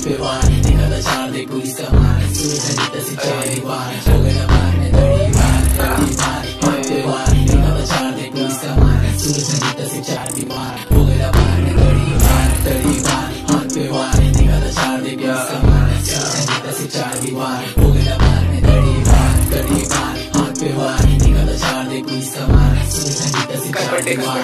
पे वार निकला चार दे कोई समान सूरज ढलता से चार दीवार हो गया बार में दड़ी बार हाथ पे वार निकला चार दे कोई समान सूरज ढलता से चार दीवार हो गया बार में दड़ी बार हाथ पे वार निकला चार दे कोई समान सूरज ढलता से चार दीवार हो गया बार में दड़ी बार हाथ पे वार निकला चार दे कोई समान सूरज ढलता से चार दीवार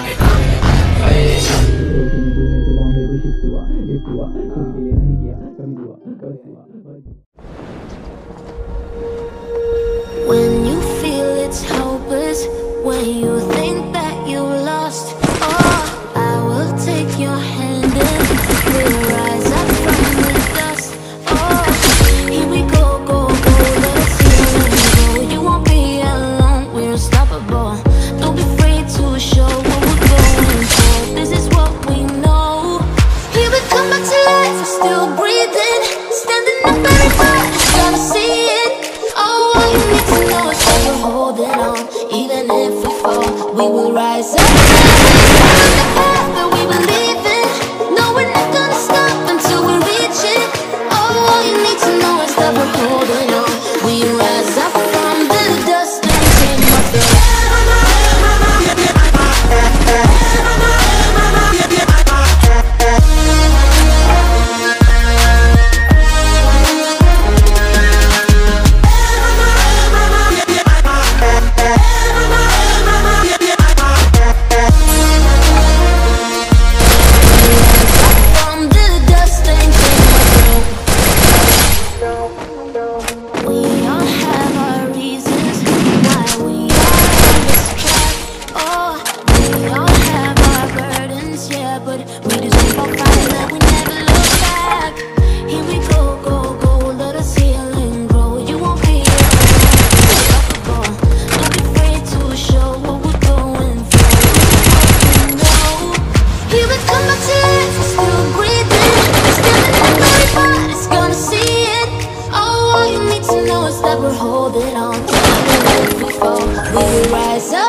When you feel it's hopeless, when you think that you lost, oh, I will take your hand and we'll rise up from the dust. Oh, here we go, go, go, let's heal and go. You won't be alone, we're unstoppable. Don't be afraid to show what we're going for. This is what we know. Here we come back to life, we're still breathing, standing up, everybody's gonna see it. Oh, all you need to know is that we're holding on. Even if we fall, we will rise up. The path that we believe in. No, we're not gonna stop until we reach it. Oh, all you need to know is that we're holding on. We rise up from the dust and take my we're holding on. Even if we fall, we will rise up.